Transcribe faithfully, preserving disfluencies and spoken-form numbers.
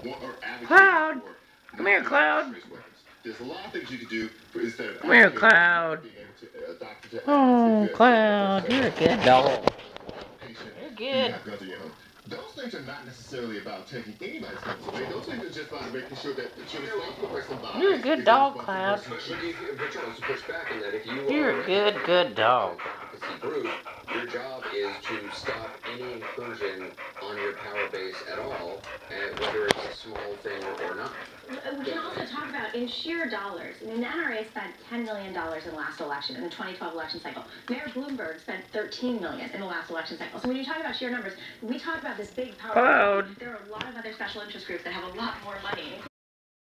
Cloud, come here, Cloud. There's a lot of things you can do for instead of come here, Cloud. Oh, Cloud, you're a good dog. You're good. Those things are not necessarily about taking anybody's guns away. Those things are just about making sure that the responsible person buys. You're a good dog, Cloud. You're a good, good dog. Group, your job is to stop any incursion on your power base at all, and whether it's a small thing or not. We can also talk about in sheer dollars. I mean, the N R A spent ten million dollars in the last election, in the twenty twelve election cycle. Mayor Bloomberg spent thirteen million dollars in the last election cycle. So when you talk about sheer numbers, we talk about this big power. Cloud. There are a lot of other special interest groups that have a lot more money.